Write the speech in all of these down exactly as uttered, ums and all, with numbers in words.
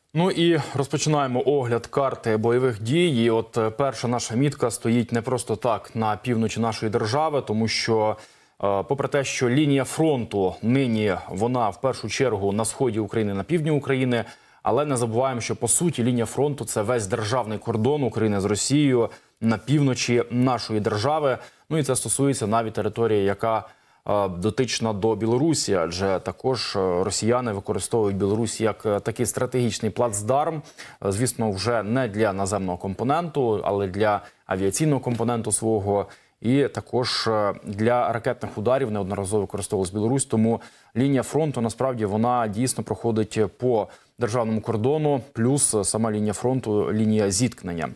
Ну і розпочинаємо огляд карти бойових дій. І от перша наша мітка стоїть не просто так на півночі нашої держави, тому що, попри те, що лінія фронту нині вона в першу чергу на сході України, на півдні України, але не забуваємо, що по суті лінія фронту – це весь державний кордон України з Росією на півночі нашої держави. Ну і це стосується навіть території, яка дотична до Білорусі, адже також росіяни використовують Білорусь як такий стратегічний плацдарм, звісно, вже не для наземного компоненту, але для авіаційного компоненту свого, і також для ракетних ударів неодноразово використовувалась Білорусь. Тому лінія фронту, насправді, вона дійсно проходить по державному кордону, плюс сама лінія фронту – лінія зіткнення.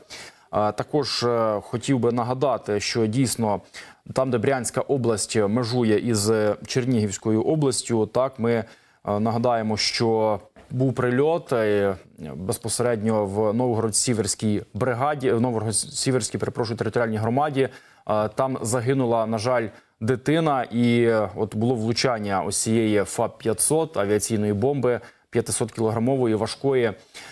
Також хотів би нагадати, що дійсно там, де Брянська область межує із Чернігівською областю, так, ми нагадаємо, що був прильот безпосередньо в Новгород-Сіверській бригаді, в Новгород-Сіверській, перепрошую, територіальній громаді. Там загинула, на жаль, дитина, і от було влучання ось цієї ФАП п'ятсот авіаційної бомби, п'ятисоткілограмової, важкої,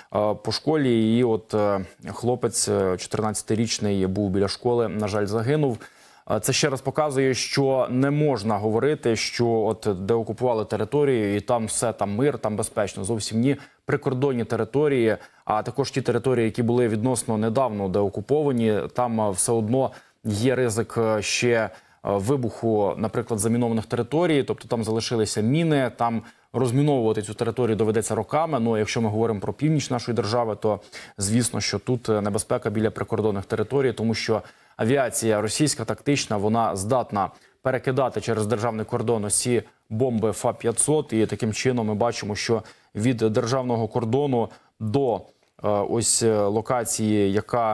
по школі. І от хлопець чотирнадцятирічний був біля школи, на жаль, загинув. Це ще раз показує, що не можна говорити, що от деокупували територію і там все, там мир, там безпечно. Зовсім ні. Прикордонні території, а також ті території, які були відносно недавно деокуповані, там все одно є ризик ще вибуху, наприклад, замінованих територій, тобто там залишилися міни, там розміновувати цю територію доведеться роками. Ну, а якщо ми говоримо про північ нашої держави, то звісно, що тут небезпека біля прикордонних територій, тому що авіація російська тактична, вона здатна перекидати через державний кордон ці бомби ФАП п'ятсот, і таким чином ми бачимо, що від державного кордону до ось локації, яка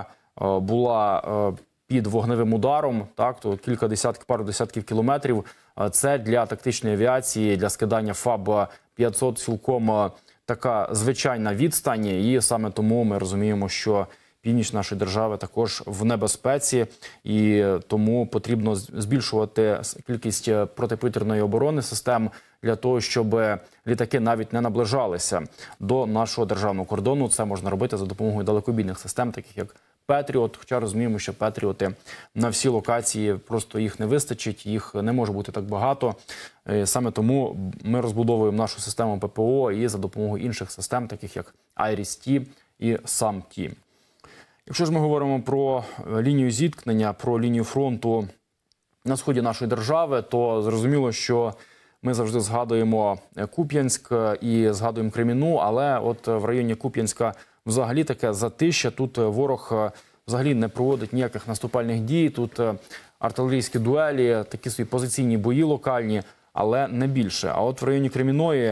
була під вогневим ударом, так, то кілька десятків, пару десятків кілометрів, це для тактичної авіації, для скидання ФАП п'ятсот цілком така звичайна відстань, і саме тому ми розуміємо, що північ нашої держави також в небезпеці, і тому потрібно збільшувати кількість протиповітряної оборони систем для того, щоб літаки навіть не наближалися до нашого державного кордону. Це можна робити за допомогою далекобійних систем, таких як Петріот, хоча розуміємо, що Петріоти на всі локації, просто їх не вистачить, їх не може бути так багато. Саме тому ми розбудовуємо нашу систему ППО і за допомогою інших систем, таких як Айріс-Т і Сам-Т. Якщо ж ми говоримо про лінію зіткнення, про лінію фронту на сході нашої держави, то зрозуміло, що ми завжди згадуємо Куп'янськ і згадуємо Кремінну, але от в районі Куп'янська взагалі таке затища. Тут ворог взагалі не проводить ніяких наступальних дій, тут артилерійські дуелі, такі свої позиційні бої локальні, але не більше. А от в районі Кремінної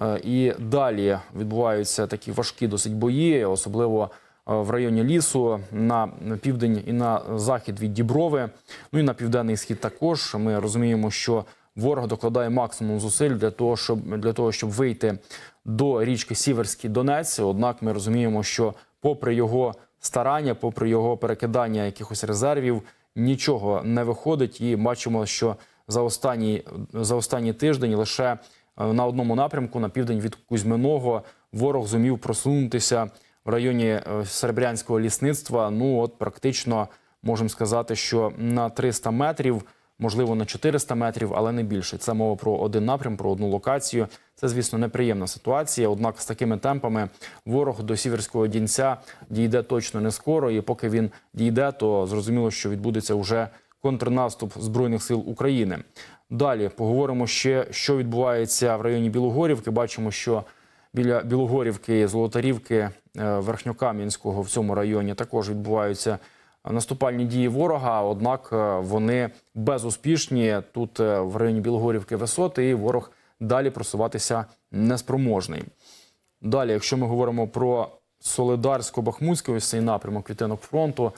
і далі відбуваються такі важкі досить бої, особливо в районі лісу, на південь і на захід від Діброви, ну і на південний схід також. Ми розуміємо, що ворог докладає максимум зусиль для того, щоб, для того, щоб вийти до річки Сіверський Донець. Однак ми розуміємо, що попри його старання, попри його перекидання якихось резервів, нічого не виходить. І бачимо, що за останній, за останній тиждень лише на одному напрямку, на південь від Кузьминого, ворог зумів просунутися в районі Серебрянського лісництва. Ну от практично можемо сказати, що на триста метрів, можливо, на чотириста метрів, але не більше. Це мова про один напрям, про одну локацію. Це, звісно, неприємна ситуація. Однак з такими темпами ворог до Сіверського Дінця дійде точно не скоро. І поки він дійде, то зрозуміло, що відбудеться вже контрнаступ Збройних сил України. Далі поговоримо ще, що відбувається в районі Білогорівки. Бачимо, що біля Білогорівки, Золотарівки, Верхньокам'янського в цьому районі також відбуваються наступальні дії ворога, однак вони безуспішні. Тут в районі Білогорівки висоти, і ворог далі просуватися неспроможний. Далі, якщо ми говоримо про Солидарсько-Бахмутський, ось цей напрямок відтинок фронту,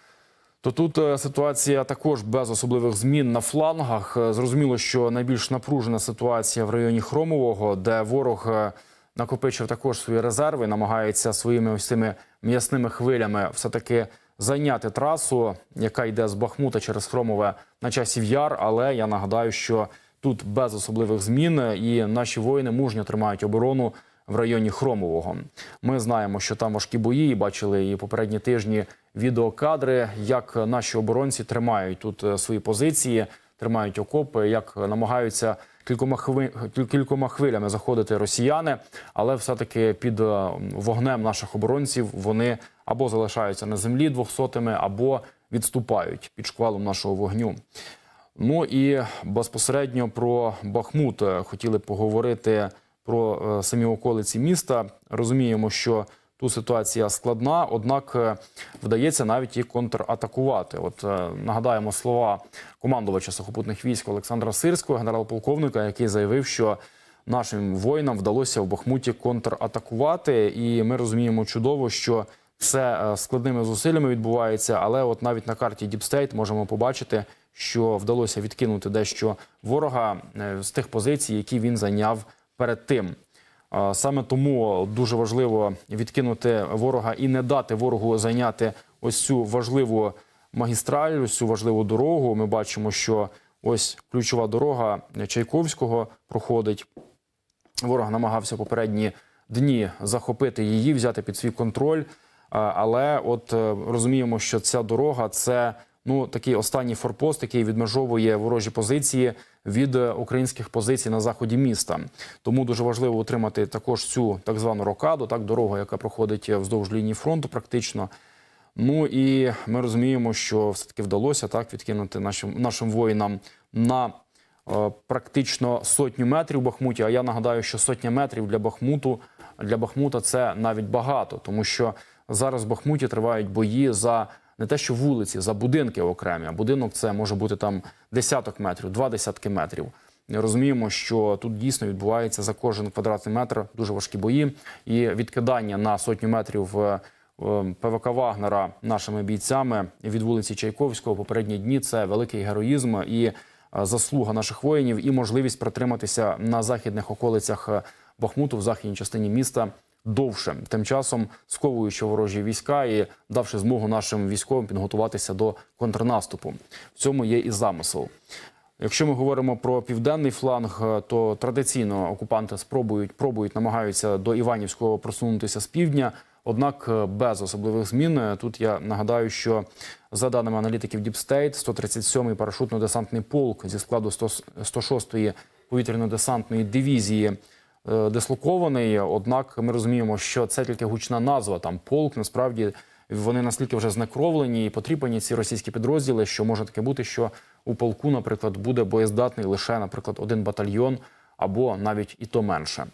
то тут ситуація також без особливих змін на флангах. Зрозуміло, що найбільш напружена ситуація в районі Хромового, де ворог накопичив також свої резерви, намагається своїми ось цими м'ясними хвилями все-таки зайняти трасу, яка йде з Бахмута через Хромове на Часів Яр, але я нагадаю, що тут без особливих змін і наші воїни мужньо тримають оборону в районі Хромового. Ми знаємо, що там важкі бої, і бачили і попередні тижні відеокадри, як наші оборонці тримають тут свої позиції, тримають окопи, як намагаються кількома, хви... кількома хвилями заходити росіяни, але все-таки під вогнем наших оборонців вони або залишаються на землі двохсотими, або відступають під шквалом нашого вогню. Ну і безпосередньо про Бахмут хотіли поговорити, про самі околиці міста. Розуміємо, що тут ситуація складна, однак вдається навіть і контратакувати. От нагадаємо слова командувача сухопутних військ Олександра Сирського, генерал-полковника, який заявив, що нашим воїнам вдалося в Бахмуті контратакувати. І ми розуміємо чудово, що це складними зусиллями відбувається, але от навіть на карті Deep State можемо побачити, що вдалося відкинути дещо ворога з тих позицій, які він зайняв перед тим. Саме тому дуже важливо відкинути ворога і не дати ворогу зайняти ось цю важливу магістраль, ось цю важливу дорогу. Ми бачимо, що ось ключова дорога Чайковського проходить. Ворог намагався попередні дні захопити її, взяти під свій контроль. Але от розуміємо, що ця дорога – це ну, такий останній форпост, який відмежовує ворожі позиції від українських позицій на заході міста. Тому дуже важливо утримати також цю так звану рокаду, так, дорогу, яка проходить вздовж лінії фронту практично. Ну і ми розуміємо, що все-таки вдалося так відкинути нашим, нашим воїнам на е, практично сотню метрів в Бахмуті. А я нагадаю, що сотня метрів для Бахмуту, для Бахмута це навіть багато, тому що зараз в Бахмуті тривають бої за не те, що вулиці, за будинки окремі. А будинок це може бути там десяток метрів, два десятки метрів. Розуміємо, що тут дійсно відбувається за кожен квадратний метр дуже важкі бої. І відкидання на сотню метрів ПВК Вагнера нашими бійцями від вулиці Чайковського попередні дні – це великий героїзм і заслуга наших воїнів, і можливість протриматися на західних околицях Бахмуту, в західній частині міста, довше, тим часом сковуючи ворожі війська і давши змогу нашим військовим підготуватися до контрнаступу. В цьому є і замисел. Якщо ми говоримо про південний фланг, то традиційно окупанти спробують, пробують, намагаються до Іванівського просунутися з півдня, однак без особливих змін. Тут я нагадаю, що за даними аналітиків Deep State, сто тридцять сьомий парашутно-десантний полк зі складу сто шостої повітряно-десантної дивізії дислокований, однак ми розуміємо, що це тільки гучна назва, там полк, насправді вони настільки вже знекровлені і потріпані ці російські підрозділи, що може таке бути, що у полку, наприклад, буде боєздатний лише, наприклад, один батальйон або навіть і то менше.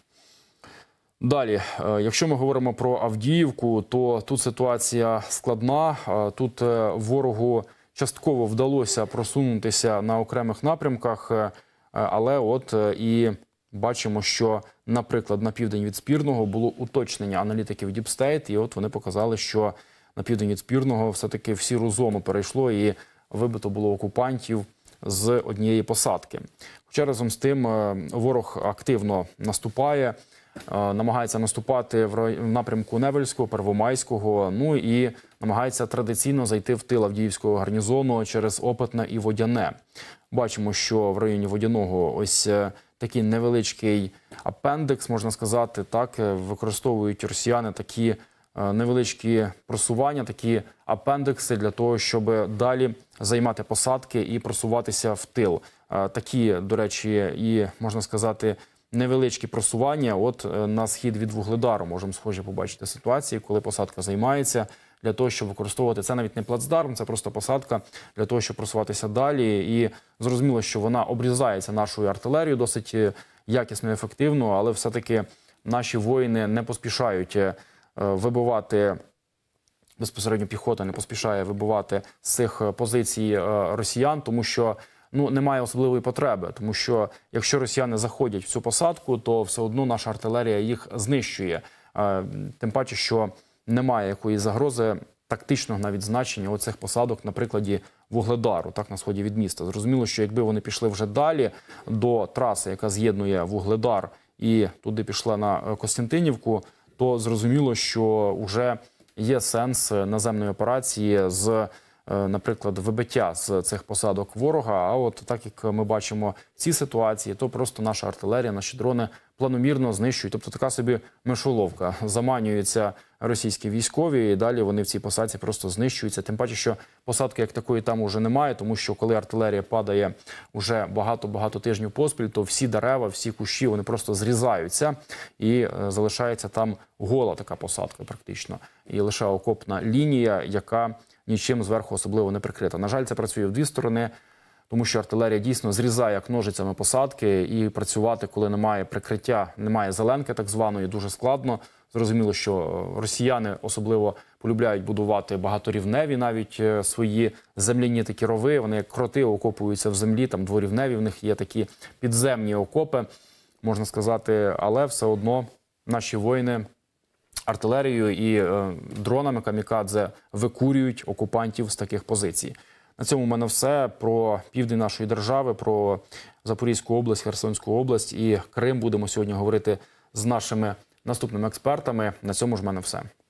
Далі, якщо ми говоримо про Авдіївку, то тут ситуація складна, тут ворогу частково вдалося просунутися на окремих напрямках, але от і бачимо, що, наприклад, на південь від Спірного було уточнення аналітиків Deep State, і от вони показали, що на південь від Спірного все-таки в сіру зону перейшло і вибито було окупантів з однієї посадки. Хоча разом з тим ворог активно наступає, намагається наступати в напрямку Невельського, Первомайського, ну і намагається традиційно зайти в тил Авдіївського гарнізону через Опитне і Водяне. Бачимо, що в районі Водяного ось такий невеличкий апендикс, можна сказати, так, використовують росіяни такі невеличкі просування, такі апендикси для того, щоб далі займати посадки і просуватися в тил. Такі, до речі, і, можна сказати, невеличкі просування от на схід від Вугледару. Можемо схожі побачити ситуації, коли посадка займається для того, щоб використовувати, це навіть не плацдарм, це просто посадка для того, щоб просуватися далі. І зрозуміло, що вона обрізається нашою артилерією досить якісно і ефективно, але все-таки наші воїни не поспішають вибивати, безпосередньо піхота не поспішає вибивати з цих позицій росіян, тому що ну, немає особливої потреби, тому що якщо росіяни заходять в цю посадку, то все одно наша артилерія їх знищує. Тим паче, що немає якоїсь загрози тактичного навіть значення оцих посадок на прикладі Вугледару, так, на сході від міста. Зрозуміло, що якби вони пішли вже далі до траси, яка з'єднує Вугледар і туди пішла на Костянтинівку, то зрозуміло, що вже є сенс наземної операції з наприклад, вибиття з цих посадок ворога. А от так, як ми бачимо в цій ситуації, то просто наша артилерія, наші дрони планомірно знищують. Тобто така собі мишоловка. Заманюються російські військові, і далі вони в цій посадці просто знищуються. Тим паче, що посадки як такої там уже немає, тому що коли артилерія падає вже багато-багато тижнів поспіль, то всі дерева, всі кущі, вони просто зрізаються і залишається там гола така посадка практично. І лише окопна лінія, яка нічим зверху особливо не прикрита. На жаль, це працює в дві сторони, тому що артилерія дійсно зрізає як ножицями посадки, і працювати, коли немає прикриття, немає зеленки так званої, дуже складно. Зрозуміло, що росіяни особливо полюбляють будувати багаторівневі навіть свої земляні такі рови. Вони як кроти окопуються в землі, там дворівневі, в них є такі підземні окопи, можна сказати, але все одно наші воїни артилерією і е, дронами камікадзе викурюють окупантів з таких позицій. На цьому в мене все. Про південь нашої держави, про Запорізьку область, Херсонську область і Крим будемо сьогодні говорити з нашими наступними експертами. На цьому ж в мене все.